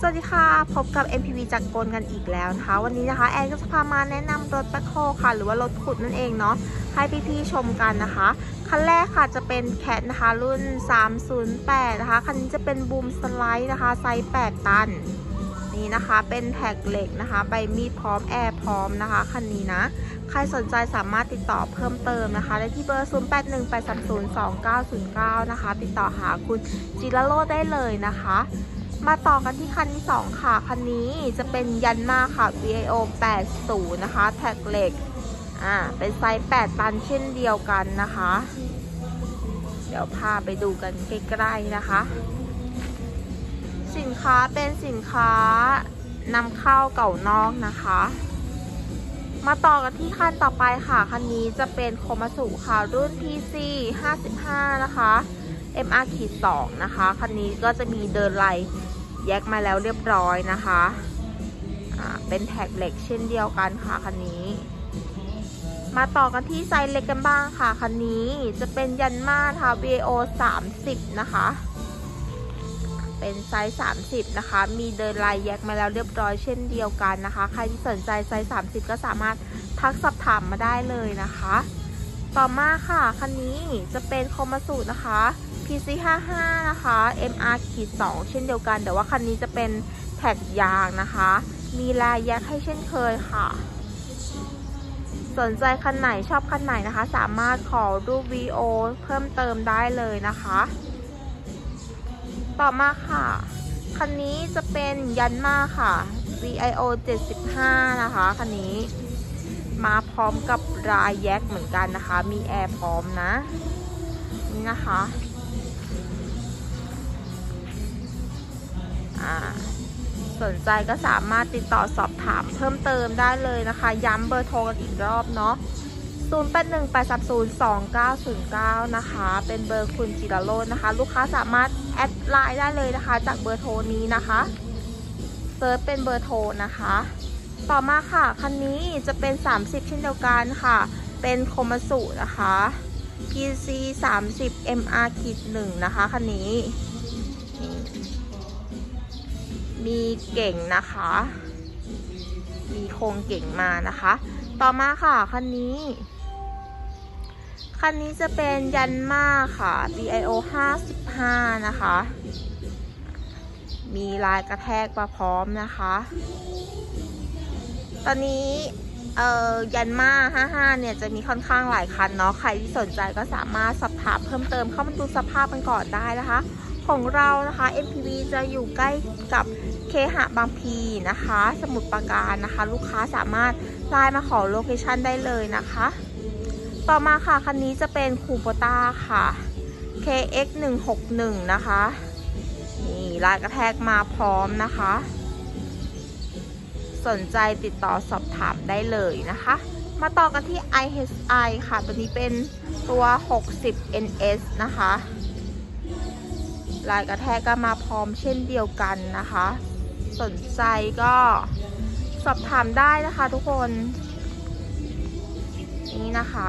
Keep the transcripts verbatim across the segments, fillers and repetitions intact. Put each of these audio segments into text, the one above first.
สวัสดีค่ะพบกับ เอ็ม พี วี จักรกลกันอีกแล้วนะคะวันนี้นะคะแอนก็จะพามาแนะนำรถแบ็คโฮค่ะหรือว่ารถขุดนั่นเองเนาะให้พี่ๆชมกันนะคะคันแรกค่ะจะเป็นแคทนะคะรุ่นสามศูนย์แปดนะคะคันนี้จะเป็นบูมสไลด์นะคะไซส์แปดตันนี่นะคะเป็นแท็กเหล็กนะคะใบมีดพร้อมแอร์พร้อมนะคะคันนี้นะใครสนใจสามารถติดต่อเพิ่มเติมนะคะได้ที่เบอร์ศูนย์ แปด หนึ่ง แปด สาม ศูนย์ สอง เก้า ศูนย์ เก้านะคะติดต่อหาคุณจิรโรจน์ได้เลยนะคะมาต่อกันที่คันที่สองค่ะคันนี้จะเป็นยันมาค่ะ วี ไอ โอ แปดสิบนะคะแท็กเหล็กอ่าเป็นไซส์แปดตันเช่นเดียวกันนะคะเดี๋ยวพาไปดูกันใกล้ๆนะคะสินค้าเป็นสินค้านำเข้าเก่านอกนะคะมาต่อกันที่คันต่อไปค่ะคันนี้จะเป็นโคมัตสึค่ะรุ่น พี ซี ห้าสิบห้า นะคะ เอ็ม อาร์ สอง นะคะคันนี้ก็จะมีเดินไหลแยกมาแล้วเรียบร้อยนะคะอ่าเป็นแท็กเหล็กเช่นเดียวกันค่ะคันนี้มาต่อกันที่ไซส์เล็กกันบ้างค่ะคันนี้จะเป็นยันมาค่ะ วี ไอ โอ สามสิบนะคะเป็นไซส์สามสิบนะคะมีเดินลายแยกมาแล้วเรียบร้อยเช่นเดียวกันนะคะใครที่สนใจไซส์สามสิบก็สามารถทักสอบถามมาได้เลยนะคะต่อมาค่ะคันนี้จะเป็นโคมัตสึนะคะ พี ซี ห้าสิบห้า นะคะ เอ็ม อาร์ สอง เช่นเดียวกันแต่ว่าคันนี้จะเป็นแท็กยางนะคะมีลายแยกให้เช่นเคยค่ะสนใจคันไหนชอบคันไหนนะคะสามารถขอรูปวีดีโอเพิ่มเติมได้เลยนะคะต่อมาค่ะคันนี้จะเป็นยันมาค่ะ วี ไอ โอ เจ็ดสิบห้า นะคะคันนี้มาพร้อมกับรายแยกเหมือนกันนะคะมีแอร์พร้อมนะนี่นะคะอ่าสนใจก็สามารถติดต่อสอบถามเพิ่มเติมได้เลยนะคะย้ำเบอร์โทรกันอีกรอบเนาะศูนย์ แปด หนึ่ง แปด สาม ศูนย์ สอง เก้า ศูนย์ เก้านะคะเป็นเบอร์คุณจิรโรจน์นะคะลูกค้าสามารถแอดไลน์ได้เลยนะคะจากเบอร์โทรนี้นะคะเซิร์ชเป็นเบอร์โทรนะคะต่อมาค่ะคันนี้จะเป็นสามสิบเช่นเดียวกันค่ะเป็นโคมัตสึนะคะ พี ซี สามสิบ เอ็ม อาร์ หนึ่ง นะคะคันนี้มีเก่งนะคะมีโครงเก่งมานะคะต่อมาค่ะคันนี้คันนี้จะเป็นยันมาค่ะ วี ไอ โอ ห้าสิบห้า นะคะมีลายกระแทกมาพร้อมนะคะตอนนี้เอ่อยันมาห้าสิบห้าเนี่ยจะมีค่อนข้างหลายคันเนาะใครที่สนใจก็สามารถสอบถามเพิ่มเติมเข้ามาดูสภาพกันก่อนได้นะคะของเรานะคะ เอ็ม พี วี จะอยู่ใกล้กับเคหะบางพลีนะคะสมุทรปราการนะคะลูกค้าสามารถไลน์มาขอโลเคชั่นได้เลยนะคะต่อมาค่ะคันนี้จะเป็นคูโบต้าค่ะ เค เอ็กซ์ หนึ่งหกหนึ่ง นะคะนี่ลายกระแทกมาพร้อมนะคะสนใจติดต่อสอบถามได้เลยนะคะมาต่อกันที่ ไอ เอช ไอ ค่ะตัวนี้เป็นตัวหกสิบ เอ็น เอส นะคะลายกระแทกก็มาพร้อมเช่นเดียวกันนะคะสนใจก็สอบถามได้นะคะทุกคนนี่นะคะ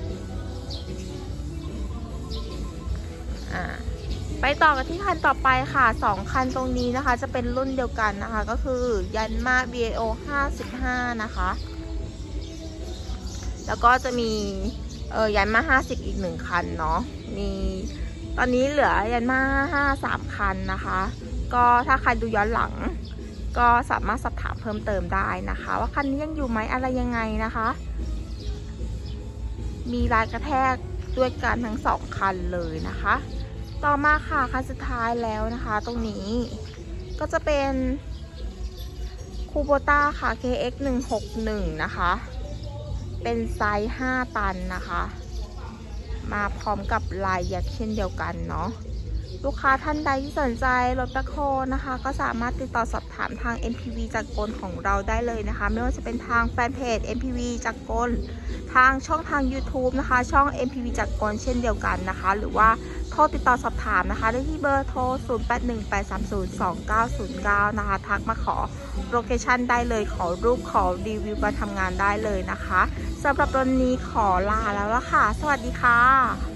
อ่าไปต่อกันที่คันต่อไปค่ะสองคันตรงนี้นะคะจะเป็นรุ่นเดียวกันนะคะก็คือยันมา วี ไอ โอ ห้าสิบห้านะคะแล้วก็จะมีเออยันมาห้าสิบอีกหนึ่งคันเนาะมีตอนนี้เหลือยันมาห้าสามคันนะคะก็ถ้าใครดูย้อนหลังก็สามารถสอบถามเพิ่มเติมได้นะคะว่าคันนี้ยังอยู่ไหมอะไรยังไงนะคะมีลายกระแทกด้วยกันทั้งสองคันเลยนะคะต่อมาค่ะคันสุดท้ายแล้วนะคะตรงนี้ก็จะเป็นคูโบต้าค่ะ เค เอ็กซ์ หนึ่งหกหนึ่ง นะคะเป็นไซส์ห้าตันนะคะมาพร้อมกับลายแยกเช่นเดียวกันเนาะลูกค้าท่านใดที่สนใจรถแบ็คโฮนะคะก็สามารถติดต่อสอบถามทาง เอ็ม พี วี จักรกลของเราได้เลยนะคะไม่ว่าจะเป็นทางแฟนเพจ เอ็ม พี วี จักรกลทางช่องทาง ยูทูบ นะคะช่อง เอ็ม พี วี จักรกลเช่นเดียวกันนะคะหรือว่าโทรติดต่อสอบถามนะคะได้ที่เบอร์โทรศูนย์ แปด หนึ่ง แปด สาม ศูนย์ สอง เก้า ศูนย์ เก้านะคะทักมาขอโลเคชั่นได้เลยขอรูปขอรีวิวการทำงานได้เลยนะคะสำหรับวันนี้ขอลาแล้วละค่ะสวัสดีค่ะ